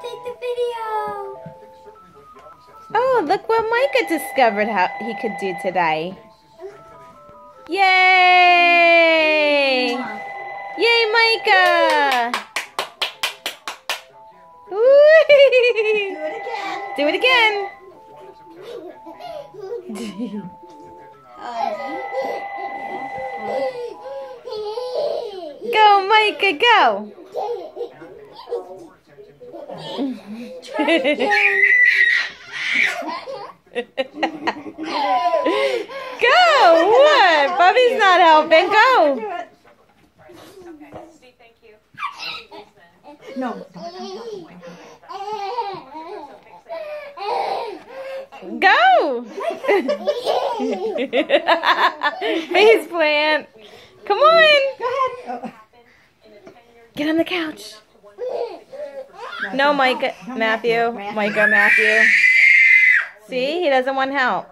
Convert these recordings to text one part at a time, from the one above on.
take the video. Oh, look what Micah discovered how he could do today. Yay! Yay, Micah! Do it again. Do it again. Go, Micah, go. Go! What? Bubby's not helping. Go. No. Go! Face plant. Come on. Go ahead. Oh. Get on the couch. No, Micah, Matthew. Micah, Matthew. See, he doesn't want help.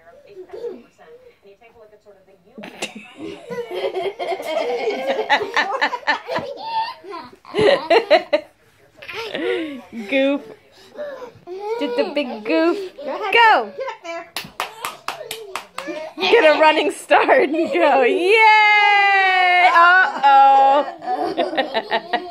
Goof. Just a big goof. Go. Get up there. Get a running start and go. Yay! Uh-oh.